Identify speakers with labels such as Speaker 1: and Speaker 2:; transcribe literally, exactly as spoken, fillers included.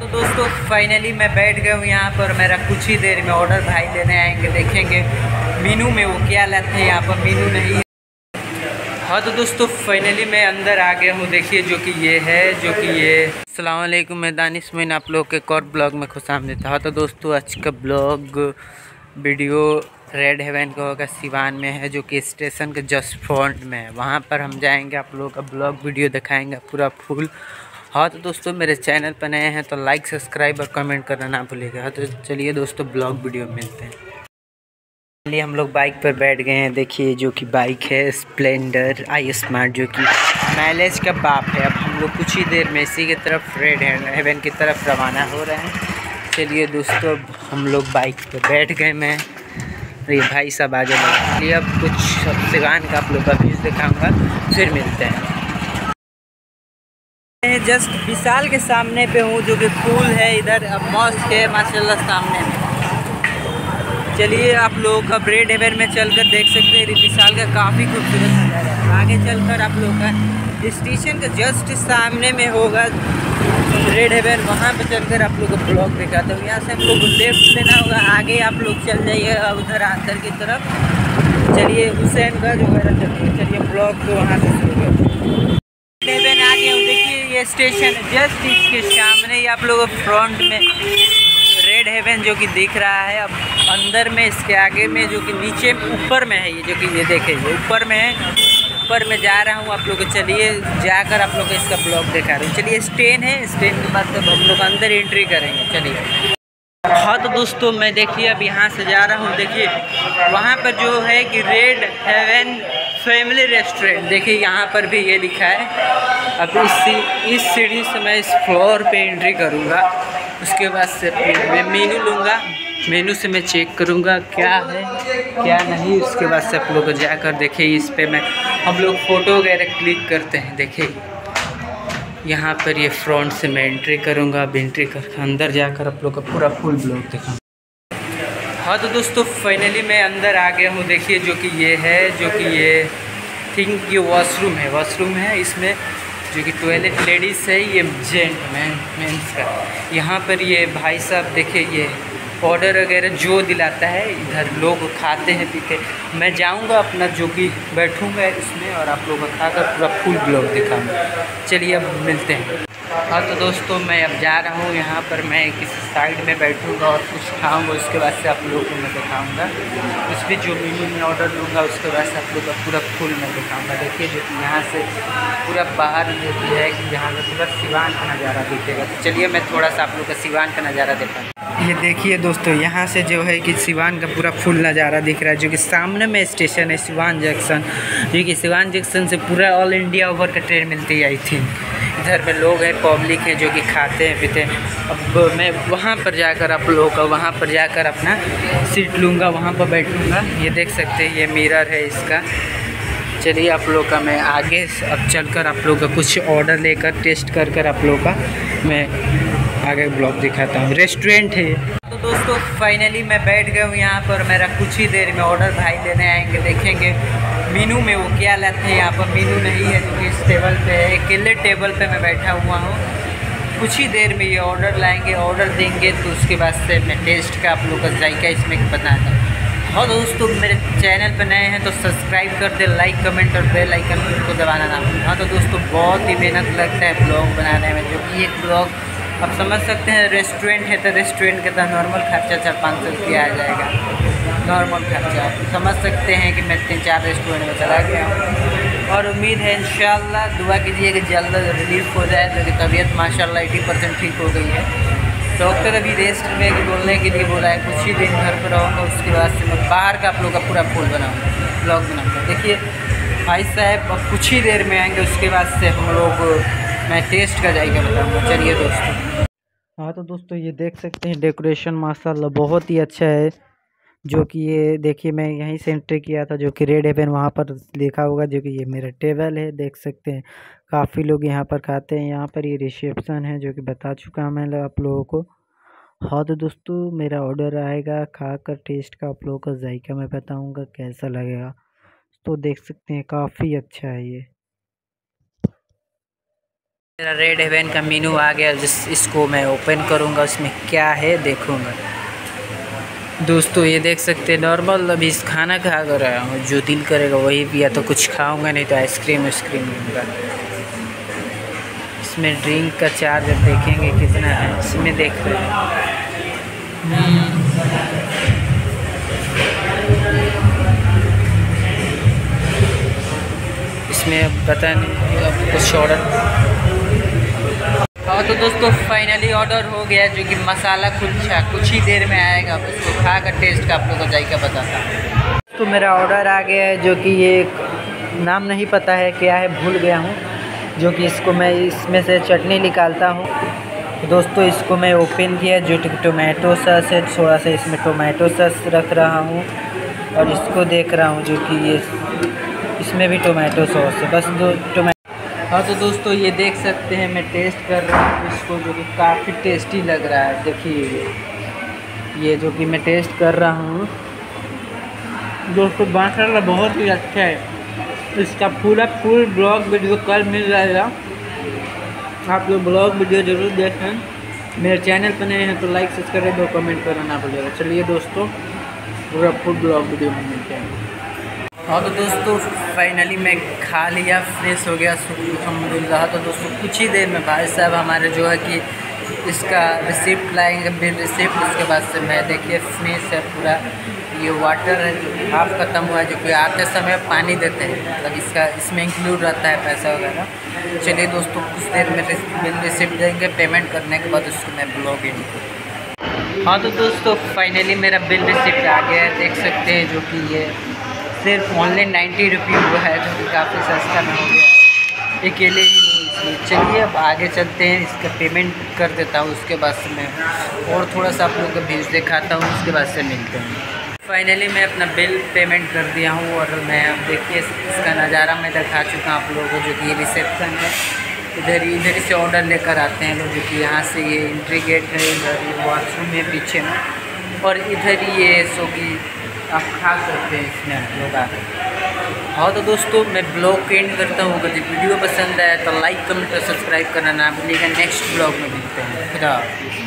Speaker 1: तो दोस्तों फाइनली मैं बैठ गया हूँ यहाँ पर। मेरा कुछ ही देर में ऑर्डर भाई लेने आएंगे, देखेंगे मीनू में वो क्या लाते हैं। यहाँ पर मीनू नहीं है। हाँ तो दोस्तों फाइनली मैं अंदर आ गया हूँ। देखिए जो कि ये है, जो कि ये अस्सलाम वालेकुम, मैं दानिश मोइन आप लोग के एक और ब्लॉग में खुशामदीद। हाँ तो दोस्तों आज का ब्लॉग वीडियो रेड हेवन का होगा, सिवान में है, जो कि स्टेशन के जस्ट फ्रंट में है। वहाँ पर हम जाएंगे, आप लोगों का ब्लॉग वीडियो दिखाएंगे पूरा फुल। हाँ तो दोस्तों मेरे चैनल पर नए हैं तो लाइक सब्सक्राइब और कमेंट करना ना भूलिएगा। हाँ तो चलिए दोस्तों ब्लॉग वीडियो में मिलते हैं। चलिए हम लोग बाइक पर बैठ गए हैं। देखिए जो कि बाइक है स्प्लेंडर आई स्मार्ट, जो कि माइलेज का बाप है। अब हम लोग कुछ ही देर में इसी की तरफ रेड हेवन की तरफ रवाना हो रहे हैं। चलिए दोस्तों हम लोग बाइक पर बैठ गए। मैं ये भाई साहब आगे बढ़ लिए। अब कुछ सिवान का आप लोग का व्यूज़ दिखाऊँगा, फिर मिलते हैं। जस्ट विशाल के सामने पे हूँ, जो कि पुल है इधर, अब मॉस्क है माशाल्लाह सामने में। चलिए आप लोग का रेड हेवन में चलकर देख सकते हैं विशाल का काफ़ी खूबसूरत नज़ारा है। आगे चलकर आप लोग का स्टेशन का जस्ट सामने में होगा रेड हेवन, वहाँ पे चलकर आप लोग को ब्लॉग दिखाता हूँ। यहाँ से हम लोग को लेफ्ट लेना होगा, आगे आप लोग चल जाइए उधर अंदर की तरफ। चलिए हुसैन का जो है चलिए चलिए ब्लॉग तो वहाँ से शुरू करते हेवन आ गया हूँ। देखिए ये स्टेशन जस्ट इसके सामने ही आप लोगों को फ्रंट में रेड हेवन जो कि दिख रहा है। अब अंदर में इसके आगे में जो कि नीचे ऊपर में है ये, जो कि ये देखे ये ऊपर में है। ऊपर में जा रहा हूँ आप लोग को, चलिए जाकर आप लोग को इसका ब्लॉग दिखा रहा हूँ। चलिए स्टेन है, स्टेन के बाद तब हम लोग अंदर एंट्री करेंगे। चलिए हाँ तो दोस्तों मैं देखिए अब यहाँ से जा रहा हूँ। देखिए वहाँ पर जो है कि रेड हेवन फैमिली रेस्टोरेंट, देखिए यहाँ पर भी ये लिखा है। अब इस इस सीढ़ी से मैं इस फ्लोर पे एंट्री करूँगा, उसके बाद से मैं मेनू लूँगा। मेनू से मैं चेक करूँगा क्या है क्या नहीं। उसके बाद से आप लोग को जाकर देखिए इस पे मैं हम लोग फ़ोटो वगैरह क्लिक करते हैं। देखिए यहाँ पर ये फ्रंट से मैं एंट्री करूँगा। अब एंट्री करके अंदर जाकर आप लोग का पूरा फुल ब्लॉग दिखाऊँ। हाँ तो दोस्तों फाइनली मैं अंदर आ गया हूँ। देखिए जो कि ये है, जो कि ये थिंक ये वॉशरूम है, वॉशरूम है इसमें, जो कि टॉयलेट लेडीज़ है, ये जेंट मैन मेंस का। यहाँ पर ये भाई साहब देखिए ये ऑर्डर वगैरह जो दिलाता है, इधर लोग खाते हैं पीते। मैं जाऊँगा अपना जो कि बैठूँगा इसमें और आप लोगों को खाकर पूरा फुल ब्लॉग दिखाऊँगा। चलिए अब मिलते हैं। हाँ तो दोस्तों मैं अब जा रहा हूँ। यहाँ पर मैं किसी साइड में बैठूँगा और कुछ खाऊँगा, उसके बाद से आप लोगों को मैं दिखाऊँगा। कुछ भी जो मेन्यू में ऑर्डर लूँगा उसके बाद से आप लोग का पूरा फुल मैं दिखाऊँगा। देखिए जो कि यहाँ से पूरा बाहर जो है कि यहाँ से पूरा सिवान का नज़ारा दिखेगा। तो चलिए मैं थोड़ा सा आप लोग का सिवान का नज़ारा दिखाऊँ। ये देखिए दोस्तों यहाँ से जो है कि सिवान का पूरा फुल नज़ारा दिख रहा है, जो कि सामने में स्टेशन है सिवान जंक्शन। जो कि सिवान जंक्शन से पूरा ऑल इंडिया ओवर का ट्रेन मिलती है आई थिंक। इधर में लोग हैं, पब्लिक हैं जो कि खाते हैं पीते हैं। अब मैं वहाँ पर जाकर आप लोगों का वहाँ पर जाकर अपना सीट लूँगा, वहाँ पर बैठूँगा। ये देख सकते हैं ये मिरर है इसका। चलिए आप लोग का मैं आगे अब चलकर आप लोग का कुछ ऑर्डर लेकर टेस्ट कर कर आप लोग का मैं आगे ब्लॉग दिखाता हूँ। रेस्टोरेंट है तो दोस्तों फाइनली मैं बैठ गया हूँ यहाँ पर। मेरा कुछ ही देर में ऑर्डर भाई लेने आएंगे, देखेंगे मीनू में वो क्या लाते हैं। यहाँ पर मीनू नहीं है, जो कि इस टेबल पे है, अकेले टेबल पे मैं बैठा हुआ हूँ। कुछ ही देर में ये ऑर्डर लाएंगे, ऑर्डर देंगे तो उसके बाद से मैं टेस्ट का आप लोग का जायका इसमें बताता हूँ। और दोस्तों मेरे चैनल पर नए हैं तो सब्सक्राइब कर दे, लाइक कमेंट और बेल आइकन को दबाना ना भूलें। हाँ तो दोस्तों बहुत ही मेहनत लगता है ब्लॉग बनाने में, जो कि एक ब्लॉग आप समझ सकते हैं। रेस्टोरेंट है तो रेस्टोरेंट के तो नॉर्मल खर्चा चार पाँच सौ रुपया आ जाएगा, नॉर्मल खर्चा। आप समझ सकते हैं कि मैं तीन चार रेस्टोरेंट में चला गया हूँ और उम्मीद है इंशाल्लाह दुआ कीजिए कि जल्द रिलीफ हो जाए, क्योंकि तबीयत माशाल्लाह अस्सी परसेंट ठीक हो गई है। डॉक्टर अभी रेस्ट में बोलने के लिए बोला है, कुछ ही दिन घर पर रहूँगा, उसके बाद से मैं बाहर का आप लोग का पूरा फुल बनाऊँगा, ब्लॉग बनाऊँगा। देखिए भाई साहब अब कुछ ही देर में आएंगे, उसके बाद से हम लोग मैं टेस्ट का जाएगा बताऊँगा। चलिए दोस्तों। हाँ तो दोस्तों ये देख सकते हैं डेकोरेशन माशाल्लाह बहुत ही अच्छा है। जो कि ये देखिए मैं यहीं से एंट्री किया था, जो कि रेड हेवन वहाँ पर लिखा होगा। जो कि ये मेरा टेबल है, देख सकते हैं काफ़ी लोग यहाँ पर खाते हैं। यहाँ पर ये रिसेप्शन है, जो कि बता चुका हूँ मैं आप लोगों को। हाँ तो दोस्तों मेरा ऑर्डर आएगा, खाकर टेस्ट का आप लोगों का जायका मैं बताऊँगा कैसा लगेगा। तो देख सकते हैं काफ़ी अच्छा है ये। मेरा रेड हेवन का मेनू आ गया, जिस इसको मैं ओपन करूँगा, उसमें क्या है देखूँगा। दोस्तों ये देख सकते हैं नॉर्मल अभी इस खाना खा कर रहा हूँ, जो दिल करेगा वही पिया तो कुछ खाऊंगा, नहीं तो आइसक्रीम आइसक्रीम लूँगा। इसमें ड्रिंक का चार्ज अब देखेंगे कितना है, इसमें देख रहे हैं। इसमें अब पता नहीं, अब कुछ ऑर्डर। हाँ तो दोस्तों फाइनली ऑर्डर हो गया, जो कि मसाला कुलचा कुछ ही देर में आएगा। उसको खा कर टेस्ट का आप लोगों को जायका बताता। तो मेरा ऑर्डर आ गया है, जो कि ये नाम नहीं पता है क्या है, भूल गया हूँ। जो कि इसको मैं इसमें से चटनी निकालता हूँ। तो दोस्तों इसको मैं ओपन किया, जो कि टोमेटो सॉस है, थोड़ा सा इसमें टोमेटो सॉस रख रहा हूँ और इसको देख रहा हूँ, जो कि ये इसमें भी टोमेटो सॉस है, बस दो टोमेटो। हाँ तो दोस्तों ये देख सकते हैं, मैं टेस्ट कर रहा हूँ इसको, जो कि काफ़ी टेस्टी लग रहा है। देखिए ये जो कि मैं टेस्ट कर रहा हूँ दोस्तों, माशाल्लाह बहुत ही अच्छा है। इसका पूरा फुल ब्लॉग वीडियो कल मिल जाएगा, आप लोग ब्लॉग वीडियो ज़रूर देखें। मेरे चैनल पर नए हैं तो लाइक सब्सक्राइब दो, कमेंट करना ना भूलिएगा। चलिए दोस्तों पूरा फुल ब्लॉग वीडियो में मिलते हैं। हाँ तो दोस्तों फाइनली मैं खा लिया, फ्रेश हो गया अल्हम्दुलिल्लाह। तो दोस्तों कुछ ही देर में भाई साहब हमारे जो है कि इसका रिसिप्ट लाएंगे, बिल रिसिप्ट। उसके बाद से मैं देखिए फिनिश है पूरा, ये वाटर है जो कि हाफ ख़त्म हुआ है, जो कि आते समय पानी देते हैं, मतलब इसका इसमें इंक्लूड रहता है पैसा वगैरह। चलिए दोस्तों कुछ देर में बिल रिसिप्ट देंगे, पेमेंट करने के बाद उसको मैं ब्लॉग इन। हाँ तो दोस्तों फाइनली मेरा बिल रिसिप्ट आ गया है, देख सकते हैं, जो कि ये सिर्फ ऑनलाइन नाइन्टी रुपये हुआ है, जो कि काफ़ी सस्ता में हो गया है। अकेले ही हूँ इसलिए। चलिए अब आगे चलते हैं, इसका पेमेंट कर देता हूँ, उसके बाद से मैं और थोड़ा सा आप लोगों को भेज दिखाता हूँ, उसके बाद से मिलते हैं। फाइनली मैं अपना बिल पेमेंट कर दिया हूँ और मैं अब देखिए इसका नज़ारा मैं दिखा चुका हूँ आप लोगों को, जो कि रिसेप्शन है। इधर इधर से ऑर्डर लेकर आते हैं लोग, जो कि यहाँ से ये एंट्री गेट है, इधर ये वॉशरूम है पीछे में, और इधर ये सो कि आप खा सकते हैं इसमें आप लोग आकर। हाँ तो दोस्तों मैं ब्लॉग के एंड करता हूँ। अगर वीडियो पसंद आया तो लाइक कमेंट और सब्सक्राइब करना ना भूलिएगा। नेक्स्ट ब्लॉग में मिलते हैं। खुदा।